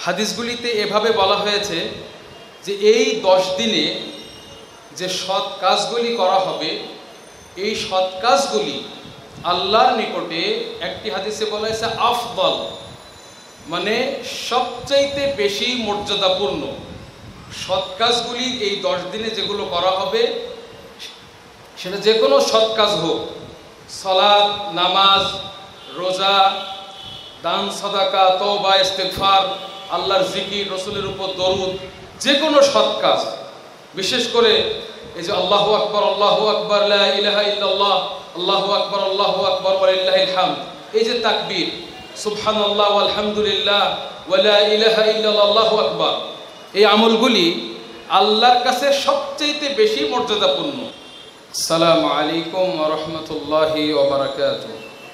হাদিসগুলিতে এভাবে বলা হয়েছে যে এই 10 দিনে যে সৎ কাজগুলি করা হবে, এই সৎ কাজগুলি আল্লাহর নিকটে একটি হাদিসে বলা হয়েছে আফদল, মানে সবচাইতে বেশি মর্যাদাপূর্ণ। সৎ কাজগুলি এই 10 দিনে যেগুলো করা হবে, সেটা যে কোনো সৎ কাজ হোক, সালাত, নামাজ, রোজা, দান, সাদাকা, তওবা, ইস্তেগফার, আল্লাহর জিকির, রসুলের উপর দরুদ, যে কোনো সৎ কাজ। বিশেষ করে এই যে আল্লাহু আকবার, আল্লাহু আকবার, লা ইলাহা ইল্লাল্লাহ, আল্লাহু আকবার, আল্লাহু আকবার, ওয়ালিল্লাহিল হামদ, এই যে তাকবীর, সুবহানাল্লাহ, আলহামদুলিল্লাহ, ওয়া লা ইলাহা ইল্লাল্লাহ, আল্লাহু আকবার, এই আমলগুলি আল্লাহর কাছে সবচেয়ে বেশি মর্যাদাপূর্ণ। আসসালামু আলাইকুম ওয়া রাহমাতুল্লাহি ওয়া বারাকাতুহু।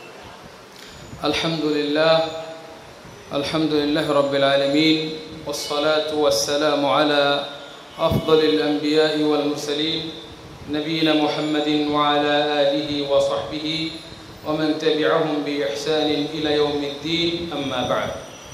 আলহামদুলিল্লাহ রাব্বিল আলামিন, ওয়াসসালাতু ওয়াসসালামু আলা আফদালিল আম্বিয়া'i ওয়াল মুরসালিন, নবিয়িনা মুহাম্মাদিন ওয়া আলা আলিহি ওয়া সাহবিহি ওয়া মান তাবি'আহুম বিইহসানিন ইলা ইয়াউমিদ্দিন, আম্মা বা'দ।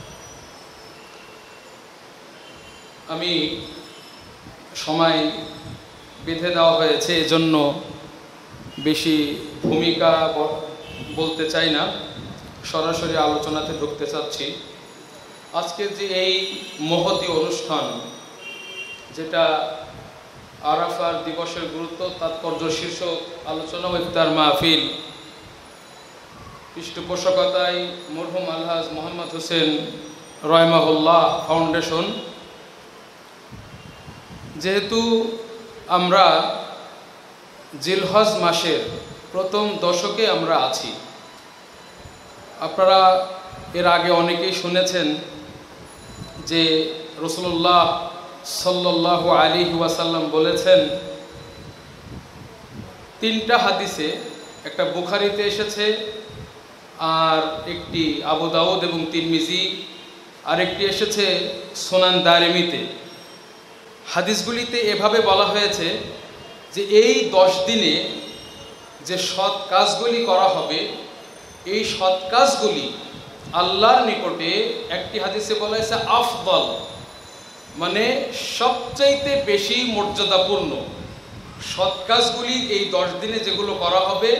আমি সময় বেঁধে দেওয়া হয়েছে, এজন্য বেশি ভূমিকা বলতে চাই না, সরাসরি আলোচনাতে ঢুকতে চাচ্ছি। আজকের যে এই মহতী অনুষ্ঠান, যেটা আরাফার দিবসের গুরুত্ব তাৎপর্য শীর্ষক আলোচনা ও ইফতার মাহফিল, পৃষ্ঠপোষকতায় মরহুম আলহাজ মোহাম্মদ হোসেন রহমাহুল্লাহ ফাউন্ডেশন। যেহেতু আমরা জিলহজ মাসের প্রথম দশকে আমরা আছি, আপনারা এর আগে অনেকেই শুনেছেন যে রাসূলুল্লাহ সাল্লাল্লাহু আলাইহি ওয়াসাল্লাম বলেছেন, 3টা হাদিসে, একটা বুখারীতে এসেছে, আর একটি আবু দাউদ এবং তিরমিজি, আর একটি এসেছে সুনান দারিমিতে। হাদিসগুলিতে এভাবে বলা হয়েছে যে এই 10 দিনে যে সৎ কাজগুলি করা হবে, এই সৎ কাজগুলি আল্লাহর নিকটে একটি হাদিসে বলা হয়েছে আফদল, মানে সবচাইতে বেশি মর্যাদাপূর্ণ। সৎ কাজগুলি এই 10 দিনে যেগুলো করা হবে,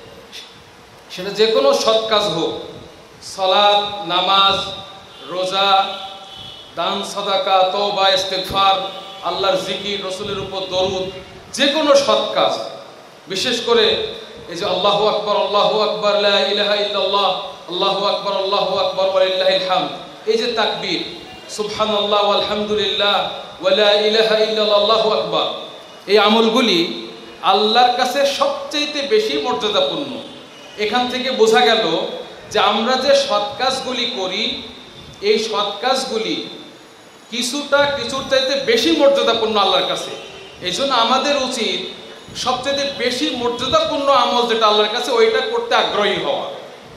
সেটা যে কোনো সৎ কাজ হোক, সালাত, নামাজ, রোজা, দান, সাদাকা, তওবা, ইস্তেগফার, আল্লাহর জিকির, রসুলের উপর দরুদ, যে কোনো সৎ কাজ। বিশেষ করে এই যে আল্লাহু আকবার, আল্লাহু আকবার, লা ইলাহা ইল্লাল্লাহ, আল্লাহু আকবার, আল্লাহু আকবার, ওয়ালিল্লাহিল হামদ, এই যে তাকবীর, সুবহানাল্লাহ, আলহামদুলিল্লাহ, ওয়া লা ইলাহা ইল্লাল্লাহ, আল্লাহু আকবার, এই আমলগুলি আল্লাহর কাছে সবচেয়ে বেশি মর্যাদাপূর্ণ। এখান থেকে বোঝা গেল যে আমরা যে সৎ কাজগুলি করি, এই সৎ কাজগুলি কিছুর চাইতে বেশি মর্যাদাপূর্ণ আল্লাহর কাছে। এই জন্য আমাদের উচিত সবচেয়ে বেশি মর্যাদাপূর্ণ আমল যেটা আল্লাহর কাছে, ওইটা করতে আগ্রহী হওয়া।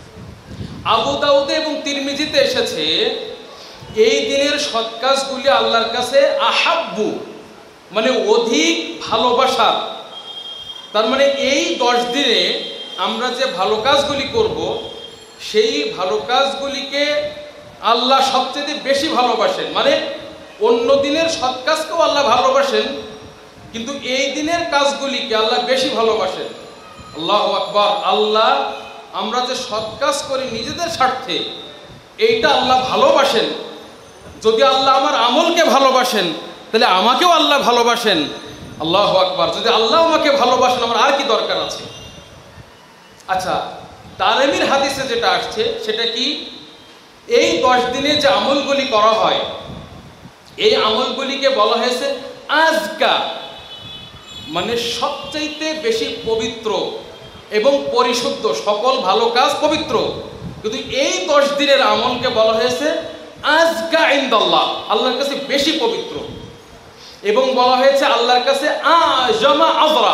আবু দাউদে এবং তিরমিজিতে এসেছে, এই দিনের সৎ কাজগুলি আল্লাহর কাছে আহাব্বু, মানে অধিক ভালোবাসার। তার মানে এই 10 দিনে আমরা যে ভালো কাজগুলি করব, সেই ভালো কাজগুলিকে আল্লাহ সবচেয়ে বেশি ভালোবাসেন। মানে অন্য দিনের সৎ কাজকেও আল্লাহ ভালোবাসেন, কিন্তু এই দিনের কাজগুলিকে আল্লাহ বেশি ভালোবাসেন। আল্লাহু আকবার। আল্লাহ, আমরা যে সৎ কাজ করি নিজেদের স্বার্থে, এইটা আল্লাহ ভালোবাসেন। যদি আল্লাহ আমার আমলকে ভালোবাসেন, তাহলে আমাকেও আল্লাহ ভালোবাসেন। আল্লাহু আকবার। যদি আল্লাহ আমাকে ভালোবাসেন, আমার আর কি দরকার আছে? আচ্ছা, দারিমির হাদিসে যেটা আসছে সেটা কি, এই 10 দিনে যে আমলগুলি করা হয়, এই আমলগুলিকে বলা হয়েছে আজকা, মানে সবচাইতে বেশি পবিত্র এবং পরিশুদ্ধ। সকল ভালো কাজ পবিত্র, কিন্তু এই 10 দিনের আমলকে বলা হয়েছে আজকা ইনদাল্লাহ, আল্লাহর কাছে বেশি পবিত্র। এবং বলা হয়েছে আল্লাহর কাছে আযমা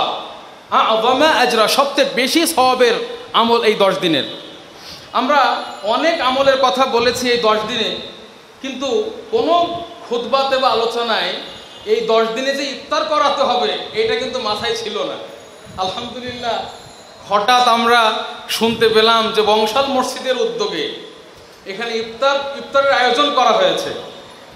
আজরা, সবচেয়ে বেশি সওয়াবের আমল এই 10 দিনের। আমরা অনেক আমলের কথা বলেছি এই 10 দিনে, কিন্তু কোনো খুতবাতে বা আলোচনায় এই 10 দিনে যে ইফতার করাতে হবে, এটা কিন্তু মাথায় ছিল না। আলহামদুলিল্লাহ, হঠাৎ আমরা শুনতে পেলাম যে বংশাল মসজিদের উদ্যোগে এখানে ইফতারের আয়োজন করা হয়েছে।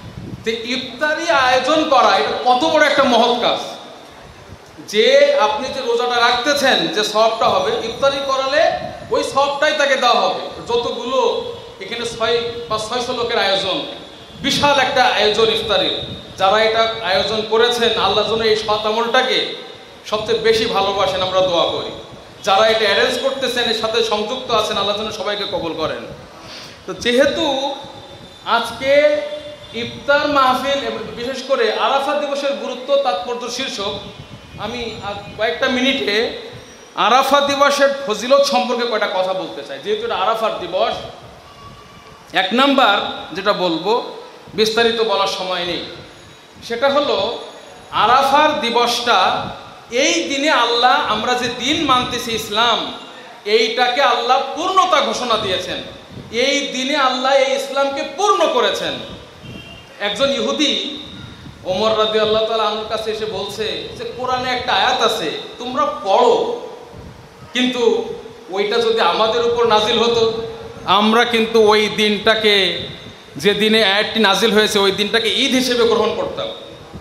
যে ইফতারি আয়োজন করা এটা কত বড় একটা মহৎ কাজ। যে আপনি যে রোজাটা রাখতেছেন, যে সওয়াবটা হবে, ইফতারি করালে ওই সওয়াবটাই তাকে দেওয়া হবে। যতগুলো এখানে 600 লোকের আয়োজন, বিশাল একটা আয়োজন ইফতারির। যারা এটা আয়োজন করেছেন আল্লাহ যেন এই সৎ আমলটাকে সবচেয়ে বেশি ভালোবাসেন, আমরা দোয়া করি। যারা এটা অ্যারেঞ্জ করতেছেন, এর সাথে সংযুক্ত আছেন, আল্লাহ যেন সবাইকে কবুল করেন। তো যেহেতু আজকে ইফতার মাহফিল, বিশেষ করে আরাফাত দিবসের গুরুত্ব তাৎপর্য শীর্ষক, আমি কয়েকটা মিনিটে আরাফাত দিবসের ফজিলত সম্পর্কে কয়েকটা কথা বলতে চাই। যেহেতু এটা আরাফাত দিবস, এক নাম্বার যেটা বলবো, বিস্তারিত বলার সময় নেই, সেটা হলো আরাফার দিবসটা এই দিনে আল্লাহ, আমরা যে দিন মানতেছি ইসলাম, এইটাকে আল্লাহ পূর্ণতা ঘোষণা দিয়েছেন। এই দিনে আল্লাহ এই ইসলামকে পূর্ণ করেছেন। একজন ইহুদি ওমর রাদিয়াল্লাহু তাআলা আনহুর কাছে এসে বলছে যে কোরআনে একটা আয়াত আছে, তোমরা পড়ো, কিন্তু ওইটা যদি আমাদের উপর নাজিল হতো, আমরা কিন্তু ওই দিনটাকে, যে দিনে আয়াতটি নাজিল হয়েছে, ওই দিনটাকে ঈদ হিসেবে গ্রহণ করতাম।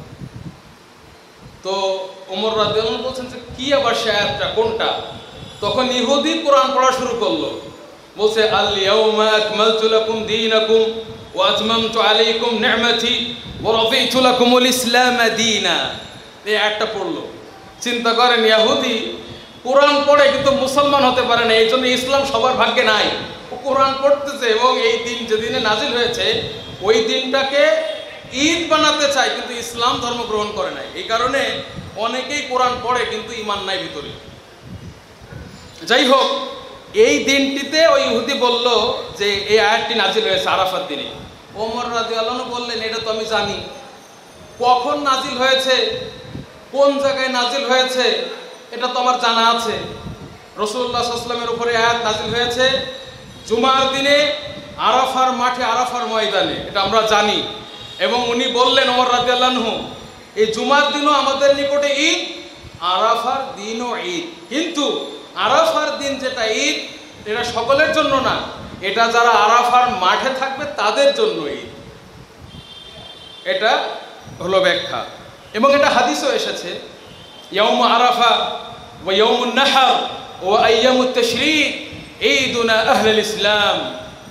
তো ওমর রাদিয়াল্লাহু আনহু বলছেন যে কি আবার সে আয়াতটা, কোনটা? তখন ইহুদি কোরআন পড়া শুরু করলো, বলছে আল ইয়াউমা আকমালতু লাকুম দীনাকুম ওয়া আতমামতু আলাইকুম নি'মাতি ওয়া রাদিতু লাকুমুল ইসলাম দীনা। এই আয়াতটা পড়লো। চিন্তা করেন, ইহুদি কোরআন পড়ে কিন্তু মুসলমান হতে পারে না, এই জন্য ইসলাম সবার ভাগ্যে নাই। ও কোরআন পড়তেছে এবং এই দিন যেদিনে নাজিল হয়েছে ওই দিনটাকে ঈদ বানাতে চায়, কিন্তু ইসলাম ধর্ম গ্রহণ করে নাই। এই কারণে অনেকেই কোরআন পড়ে কিন্তু ঈমান নাই ভিতরে। যাই হোক, এই দিনটিতে ওই ইহুদি বলল যে এই আয়াতটি নাজিল হয়েছে আরাফাত দিনে। ওমর রাদিয়াল্লাহু আনহু বললেন, এটা তো আমি জানি, কখন নাজিল হয়েছে, কোন জায়গায় নাজিল হয়েছে, এটা তো আমার জানা আছে। রাসূলুল্লাহ সাল্লাল্লাহু আলাইহি ওয়াসাল্লামের উপরে আয়াত নাজিল হয়েছে জুমার দিনে আরাফার মাঠে, আরাফার ময়দানে, এটা আমরা জানি। এবং উনি বললেন, ওমর রাদিয়াল্লাহু আনহু, এই জুমার দিনও আমাদের নিকটে ঈদ, আরাফার দিনও ঈদ, কিন্তু আরাফার দিন যেটা ঈদ, এটা সকলের জন্য না, এটা যারা আরাফার মাঠে থাকবে তাদের জন্য ঈদ। এটা হলো ব্যাখ্যা। এবং এটা হাদিসও এসেছে, ইয়াউম আরাফা ওয়া ইয়াউমুন নাহর ওয়া আইয়ামুত তাশরীক ঈদুনা আহলুল ইসলাম।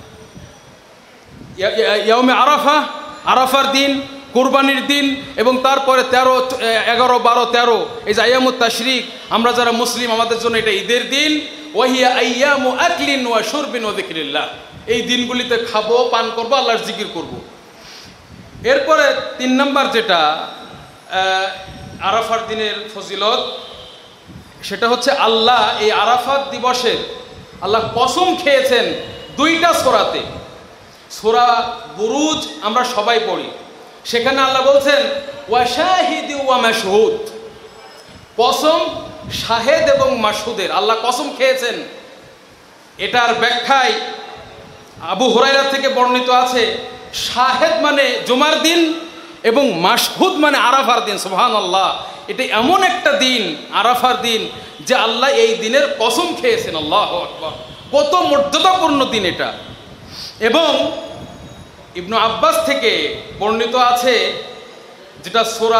ইয়াউমে আরাফা, আরাফার দিন, কুরবানির দিন, এবং তারপরে 13, 11, 12, 13 এই যে আইয়ামুত তাশরীক, আমরা যারা মুসলিম আমাদের জন্য এটা ঈদের দিন। ওয়াহিয়া আইয়ামু আকলিন ওয়া শুরবিন ওয়া যিকরিল্লাহ, এই দিনগুলিতে খাবো, পান করবো, আল্লাহর জিকির করব। এরপরে 3 নাম্বার যেটা আরাফার দিনের ফজিলত, সেটা হচ্ছে আল্লাহ এই আরাফাত দিবসে আল্লাহ কসম খেয়েছেন 2টা সূরাতে। সূরা বুরুজ আমরা সবাই পড়ি, সেখানে আল্লাহ বলছেন ওয়া শাহিদি ওয়া মাশহুদ, কসম শাহেদ এবং মাশহুদের, আল্লাহ কসম খেয়েছেন। এটার ব্যাখ্যায় আবু হুরায়রা থেকে বর্ণিত আছে, শাহেদ মানে জুমার দিন এবং মাশহুদ মানে আরাফার দিন। সুবহানাল্লাহ, এটা এমন একটা দিন, আরাফার দিন, যে আল্লাহ এই দিনের কসম খেয়েছেন। আল্লাহু আকবার, কত মর্যাদাপূর্ণ দিন এটা। এবং ইবনু আব্বাস থেকে বর্ণিত আছে, যেটা সূরা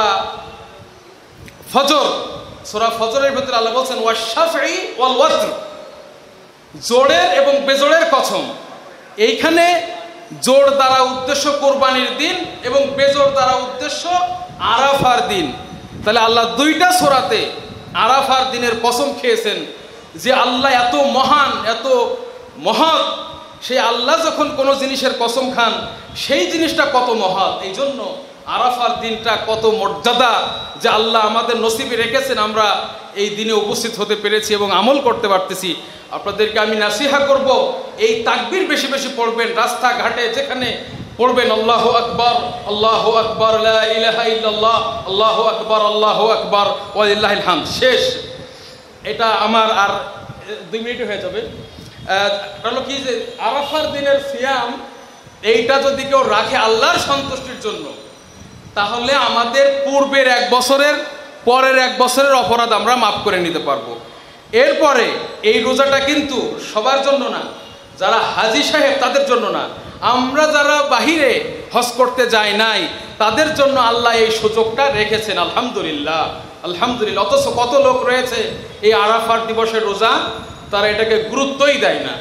ফজর, সূরা ফজরের ভিতরে আল্লাহ বলছেন ওয়া শাফঈ ওয়াল ওয়াতর, জোড়ের এবং বেজোড়ের কসম। এইখানে জোড় দ্বারা উদ্দেশ্য কোরবানির দিন এবং বেজোড় দ্বারা উদ্দেশ্য আরাফার দিন। তাহলে আল্লাহ 2টা সূরাতে আরাফার দিনের কসম খেয়েছেন। যে আল্লাহ এত মহান, এত মহৎ, সেই আল্লাহ যখন কোনো জিনিসের কসম খান, সেই জিনিসটা কত মহৎ। এই জন্য আরাফার দিনটা কত মর্যাদা, যে আল্লাহ আমাদের নসিবে রেখেছেন, আমরা এই দিনে উপস্থিত হতে পেরেছি এবং আমল করতে পারতেছি। আপনাদেরকে আমি নাসিহা করব, এই তাকবীর বেশি বেশি পড়বেন, রাস্তাঘাটে যেখানে পড়বেন আল্লাহু আকবার, আল্লাহু আকবার, লা ইলাহা ইল্লাল্লাহ, আল্লাহু আকবার, আল্লাহু আকবার, ওয়া লিল্লাহিল হামদ। শেষ। এটা আমার আর 2 মিনিট হয়ে যাবে। হলো কি যে আরাফার দিনের সিয়াম, এইটা যদি কেউ রাখে আল্লাহর সন্তুষ্টির জন্য, তাহলে আমাদের পূর্বের 1 বছরের, পরের 1 বছরের অপরাধ আমরা মাফ করে নিতে পারবো। এরপরে এই রোজাটা কিন্তু সবার জন্য না, যারা হাজী সাহেব তাদের জন্য না, আমরা যারা বাহিরে হজ করতে যায় নাই, তাদের জন্য আল্লাহ এই সুযোগটা রেখেছেন। আলহামদুলিল্লাহ, আলহামদুলিল্লাহ। অথচ কত লোক রয়েছে এই আরাফার দিবসের রোজা, তারা এটাকে গুরুত্বই দেয় না।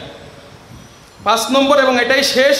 5 নম্বর, এবং এটাই শেষ,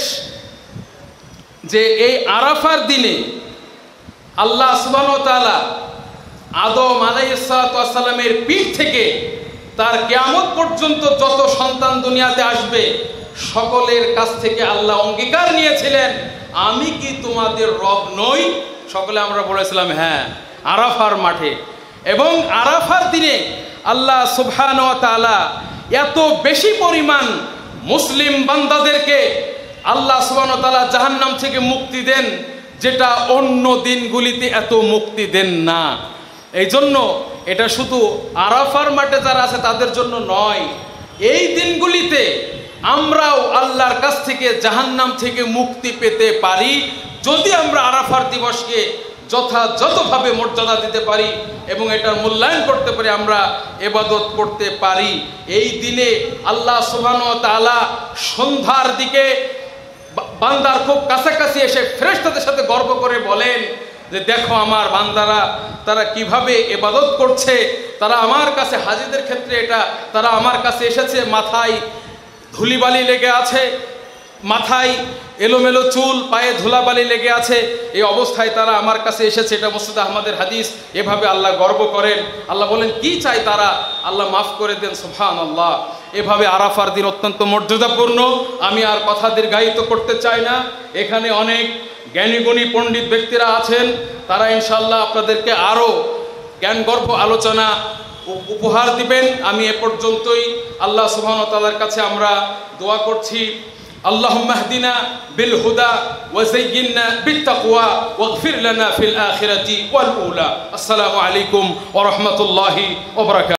যে এই আরাফার দিনে আল্লাহ সুবহানাহু ওয়া তাআলা আদম আলাইহিস সালাতু ওয়াস সালামের পিঠ থেকে তার কিয়ামত পর্যন্ত যত সন্তান দুনিয়াতে আসবে সকলের কাছ থেকে আল্লাহ অঙ্গীকার নিয়েছিলেন, আমি কি তোমাদের রব নই? সকলে আমরা বলেছিলাম হ্যাঁ, আরাফার মাঠে। এবং আরাফার দিনে আল্লাহ সুবহানাহু ওয়া তাআলা এত বেশি পরিমাণ মুসলিম বান্দাদেরকে আল্লাহ সুবহানাহু ওয়া তাআলা জাহান্নাম থেকে মুক্তি দেন, যেটা অন্য দিনগুলিতে এত মুক্তি দেন না। এই জন্য এটা শুধু আরাফার মাঠে যারা আছে তাদের জন্য নয়, এই দিনগুলিতে আমরাও আল্লাহর কাছ থেকে জাহান্নাম থেকে মুক্তি পেতে পারি যদি আমরা আরাফার দিবসকে যথাযথভাবে মর্যাদা দিতে পারি এবং এটার মূল্যায়ন করতে পারি, আমরা ইবাদত করতে পারি। এই দিনে আল্লাহ সুবহানাহু ওয়া তাআলা সন্ধ্যার দিকে বান্দার খুব কাছাকাছি এসে ফেরেশতাদের সাথে গর্ব করে বলেন যে দেখো আমার বান্দারা তারা কিভাবে ইবাদত করছে, তারা আমার কাছে হাজীদের ক্ষেত্রে এটা তারা আমার কাছে এসেছে, মাথায় ধুলিবালি লেগে আছে, মাথায় এলোমেলো চুল, পায়ে ধুলাবালি লেগে আছে, এই অবস্থায় তারা আমার কাছে এসেছে। এটা মুসনাদ আহমদের হাদিস। এভাবে আল্লাহ গর্ব করেন। আল্লাহ বলেন কি চাই তারা, আল্লাহ মাফ করে দেন। সুবহানাল্লাহ। এভাবে আরাফার দিন অত্যন্ত মর্যাদাপূর্ণ। আমি আর কথা দীর্ঘায়িত করতে চাই না। এখানে অনেক জ্ঞানীগুণী পণ্ডিত ব্যক্তিরা আছেন, তারা ইনশাআল্লাহ আপনাদেরকে আরও জ্ঞানগর্ভ আলোচনা উপহার দিবেন। আমি এ পর্যন্তই। আল্লাহ সুবহানাহু ওয়া তাআলার কাছে আমরা দোয়া করছি, اللهم اهدنا بالهدى وزينا بالتقوى واغفر لنا في الآخرة والأولى. السلام عليكم ورحمة الله وبركاته.